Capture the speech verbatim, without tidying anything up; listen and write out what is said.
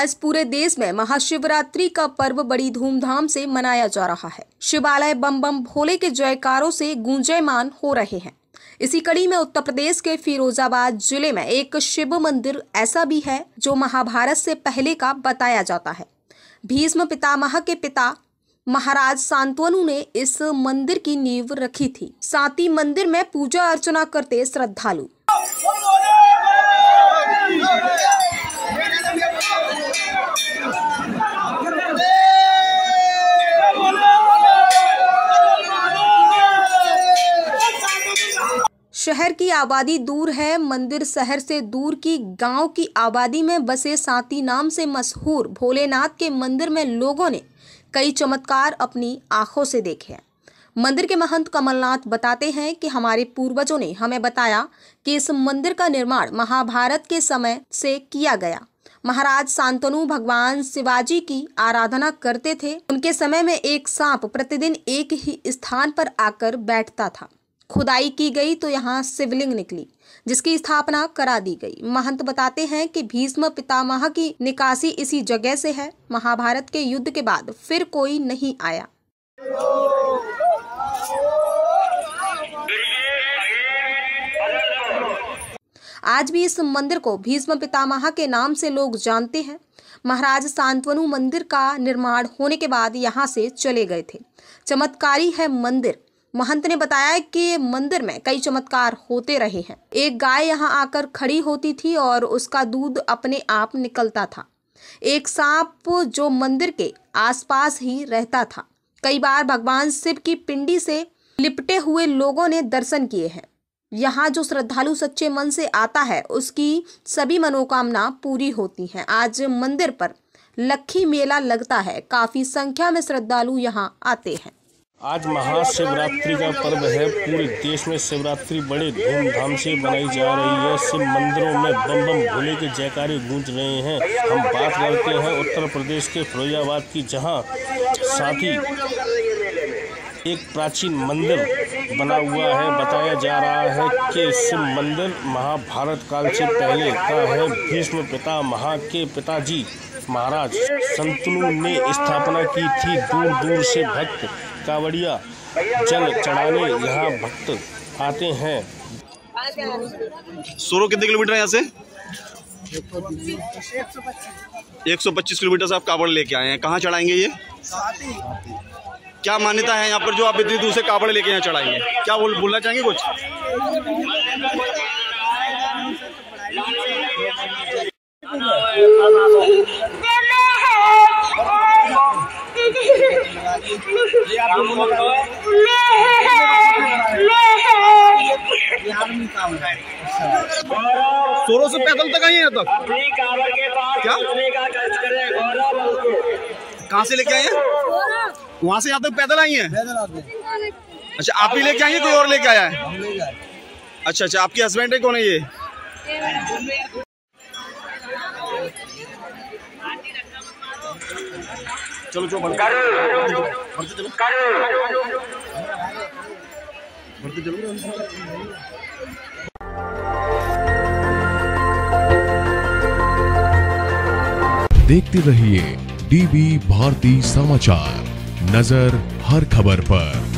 आज पूरे देश में महाशिवरात्रि का पर्व बड़ी धूमधाम से मनाया जा रहा है। शिवालय बम बम भोले के जयकारों से गूंजायमान हो रहे हैं। इसी कड़ी में उत्तर प्रदेश के फिरोजाबाद जिले में एक शिव मंदिर ऐसा भी है जो महाभारत से पहले का बताया जाता है। भीष्म पितामह के पिता महाराज शांतनु ने इस मंदिर की नींव रखी थी। साथ ही मंदिर में पूजा अर्चना करते श्रद्धालु शहर की आबादी दूर है। मंदिर शहर से दूर की गांव की आबादी में बसे साती नाम से मशहूर भोलेनाथ के मंदिर में लोगों ने कई चमत्कार अपनी आंखों से देखे हैं। मंदिर के महंत कमलनाथ बताते हैं कि हमारे पूर्वजों ने हमें बताया कि इस मंदिर का निर्माण महाभारत के समय से किया गया। महाराज शांतनु भगवान शिवाजी की आराधना करते थे। उनके समय में एक सांप प्रतिदिन एक ही स्थान पर आकर बैठता था। खुदाई की गई तो यहाँ शिवलिंग निकली, जिसकी स्थापना करा दी गई। महंत बताते हैं कि भीष्म पितामह की निकासी इसी जगह से है। महाभारत के युद्ध के बाद फिर कोई नहीं आया। आज भी इस मंदिर को भीष्म पितामह के नाम से लोग जानते हैं। महाराज शांतनु मंदिर का निर्माण होने के बाद यहाँ से चले गए थे। चमत्कारी है मंदिर। महंत ने बताया कि मंदिर में कई चमत्कार होते रहे हैं। एक गाय यहाँ आकर खड़ी होती थी और उसका दूध अपने आप निकलता था। एक सांप जो मंदिर के आसपास ही रहता था। कई बार भगवान शिव की पिंडी से लिपटे हुए लोगों ने दर्शन किए हैं। यहाँ जो श्रद्धालु सच्चे मन से आता है उसकी सभी मनोकामना पूरी होती हैं। आज मंदिर पर लक्खी मेला लगता है। काफी संख्या में श्रद्धालु यहाँ आते हैं। आज महाशिवरात्रि का पर्व है। पूरे देश में शिवरात्रि बड़े धूमधाम से मनाई जा रही है। शिव मंदिरों में बम बम भोले के जयकारे गूंज रहे हैं। हम बात करते हैं उत्तर प्रदेश के फिरोजाबाद की, जहां साथ ही एक प्राचीन मंदिर बना हुआ है। बताया जा रहा है कि शिव मंदिर महाभारत काल से पहले का है। भीष्म पितामह के पिताजी महाराज शांतनु ने स्थापना की थी। दूर दूर से भक्त कावड़िया जल चढ़ाने यहाँ भक्त आते हैं। सोरो कितने किलोमीटर है यहाँ से? एक सौ पच्चीस किलोमीटर से आप कावड़ लेके आए हैं। कहाँ चढ़ाएंगे ये? क्या मान्यता है यहाँ पर जो आप इतनी दूर से कावड़ लेके यहाँ चढ़ाएंगे? क्या बोल बोलना चाहेंगे कुछ? सोरो से पैदल तक आए हैं तक? क्या? कहाँ से लेके आए हैं? वहाँ से यहाँ तक पैदल आई हैं? अच्छा, आप ही लेके आई हैं, कोई और लेके आया है? अच्छा अच्छा, आपके हस्बैंड है? कौन है ये? चलो चलो बढ़ते चलो बढ़ते चलो। देखते रहिए डीबी भारती समाचार, नजर हर खबर पर।